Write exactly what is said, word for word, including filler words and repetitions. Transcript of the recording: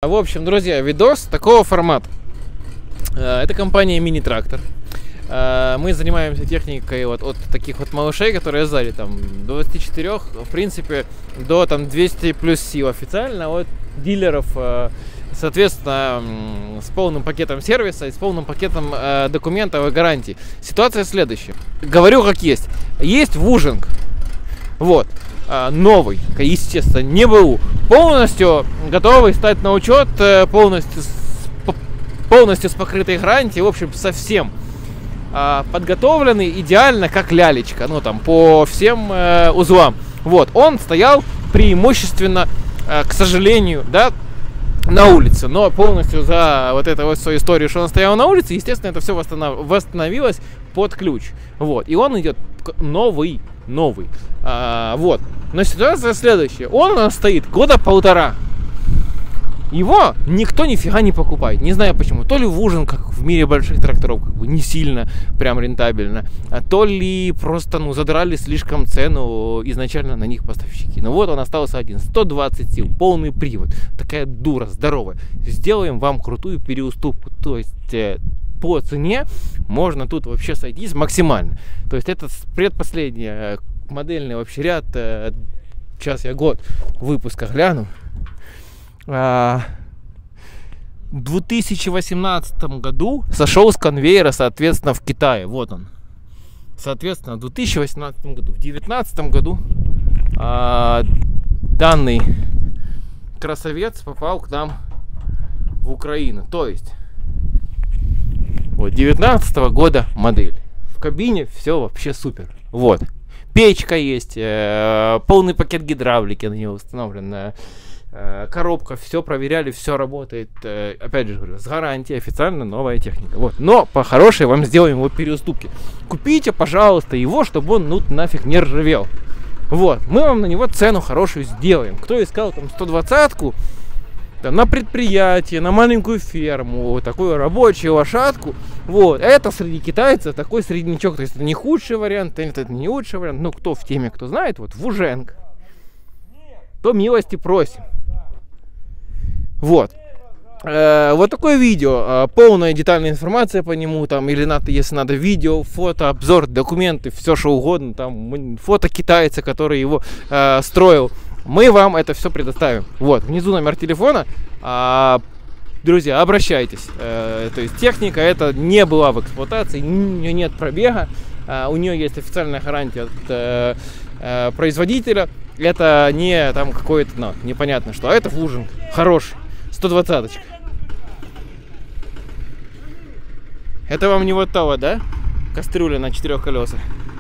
В общем, друзья, видос такого формата. Это компания Mini-Tractor. Мы занимаемся техникой вот от таких вот малышей, которые сзади там до двадцати четырёх, в принципе, до там двухсот плюс сил официально, от дилеров, соответственно, с полным пакетом сервиса и с полным пакетом документов и гарантий. Ситуация следующая. Говорю как есть. Есть вужинг. Вот. Новый, естественно, не БУ. Полностью готовый стать на учет, полностью с, полностью с покрытой гарантией, в общем, совсем подготовленный идеально, как лялечка, ну там по всем э, узлам. Вот, он стоял преимущественно, э, к сожалению, да, на улице, но полностью за вот эту вот свою историю, что он стоял на улице, естественно, это все восстанов... восстановилось под ключ. Вот, и он идет новый, новый. А, вот, но ситуация следующая. Он у нас стоит года полтора. Его никто нифига не покупает. Не знаю почему. То ли вужин, как в мире больших тракторов, как бы не сильно прям рентабельно, а то ли просто, ну, задрали слишком цену изначально на них поставщики. Ну вот он остался один. сто двадцать сил, полный привод. Такая дура, здоровая. Сделаем вам крутую переуступку. То есть э, по цене можно тут вообще сойтись максимально. То есть это предпоследний э, модельный вообще ряд. Э, сейчас я год выпуска гляну. В две тысячи восемнадцатом году сошел с конвейера, соответственно, в Китае. Вот он. Соответственно, в две тысячи восемнадцатом году. В две тысячи девятнадцатом году а, данный красавец попал к нам в Украину. То есть, вот, девятнадцатого года модель. В кабине все вообще супер. Вот. Печка есть, э, полный пакет гидравлики на нее установлен. Коробка, все проверяли, все работает. Опять же говорю, с гарантией, официально новая техника. Вот. Но по хорошей вам сделаем его переуступки. Купите, пожалуйста, его, чтобы он ну нафиг не ржавел. Вот. Мы вам на него цену хорошую сделаем. Кто искал там сто двадцатку там, на предприятие, на маленькую ферму, такую рабочую лошадку. Вот. Это среди китайцев такой среднячок. То есть это не худший вариант, это не лучший вариант. Ну, кто в теме, кто знает, вот вуженг. То милости просим. Вот. Э, вот такое видео. Э, полная детальная информация по нему. Там, или надо, если надо, видео, фото, обзор, документы, все что угодно. Там фото китайца, который его э, строил. Мы вам это все предоставим. Вот. Внизу номер телефона. Э, друзья, обращайтесь. Э, то есть техника эта не была в эксплуатации. У нее нет пробега. Э, у нее есть официальная гарантия от э, э, производителя. Это не там какое-то, ну, непонятно что, а это вужинг хороший, сто двадцаточка. Это вам не вот того, да? Кастрюля на четырех колесах.